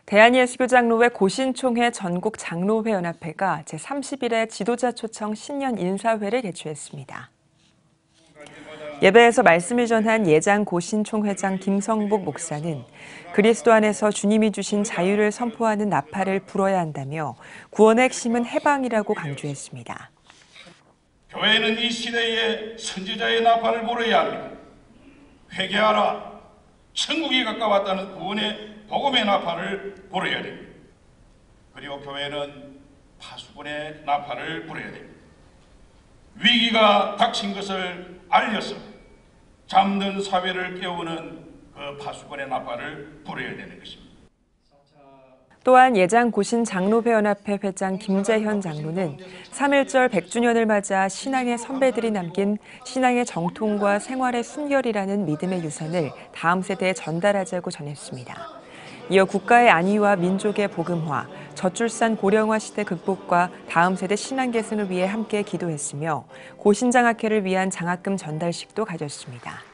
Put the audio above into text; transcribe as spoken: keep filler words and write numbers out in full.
대한예수교장로회 고신총회 전국장로회연합회가 제삼십 일에 지도자 초청 신년 인사회를 개최했습니다. 예배에서 말씀을 전한 예장 고신총회장 김성복 목사는 그리스도 안에서 주님이 주신 자유를 선포하는 나팔을 불어야 한다며 구원의 핵심은 해방이라고 강조했습니다. 교회는 이 시대에 선지자의 나팔을 불어야 합니다. 회개하라. 천국이 가까웠다는 구원의 복음의 나팔을 불어야 됩니다. 그리고 교회는 파수꾼의 나팔을 불어야 됩니다. 위기가 닥친 것을 알려서 잠든 사회를 깨우는 그 파수꾼의 나팔을 불어야 되는 것입니다. 또한 예장 고신 장로회연합회 회장 김재현 장로는 삼일절 백 주년을 맞아 신앙의 선배들이 남긴 신앙의 정통과 생활의 순결이라는 믿음의 유산을 다음 세대에 전달하자고 전했습니다. 이어 국가의 안위와 민족의 복음화, 저출산 고령화 시대 극복과 다음 세대 신앙 계승을 위해 함께 기도했으며 고신장학회를 위한 장학금 전달식도 가졌습니다.